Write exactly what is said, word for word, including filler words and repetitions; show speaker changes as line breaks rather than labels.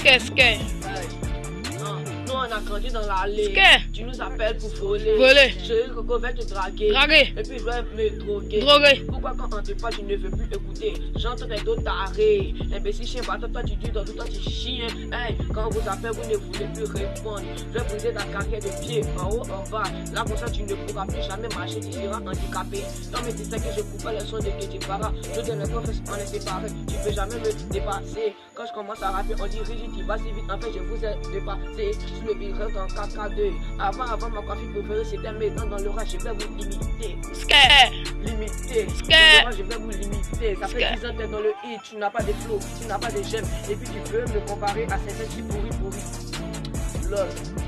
Ske, ske.
Nous, on a grandi dans l'allée.
Ske.
Tu nous appelles pour voler.
Voler.
Chérie Coco va te draguer.
Draguer.
Et puis je vais me droguer.
Droguer.
Pourquoi quand on te parle, tu ne veux plus écouter? J'entends tes dos tarés. Imbécile chien, bah, toi, toi tu dis dans tout, toi tu chien. Hey, quand on vous appelle, vous ne voulez plus répondre. Je vais briser ta carrière de pied, en haut, en bas. Là, comme ça, tu ne pourras plus jamais marcher, tu seras handicapé. Non, mais tu sais que je coupe pas le son de Ketipara. Je te le confesse, on est séparés. Tu peux jamais me dépasser. Quand je commence à rapper, on dit rigide, tu vas si vite. En fait, je vous ai dépassé. Sur le billet en quatre K deux. Avant, avant, ma coiffure préférée, c'était mes dents dans le ras. Je vais vous limiter.
Ske.
Limiter.
Ske.
Je vais vous limiter. Ça fait dix ans que t'es dans le hit. Tu n'as pas de flow, tu n'as pas de j'aime. Et puis tu veux me comparer à certains qui pourri pourri. Lol.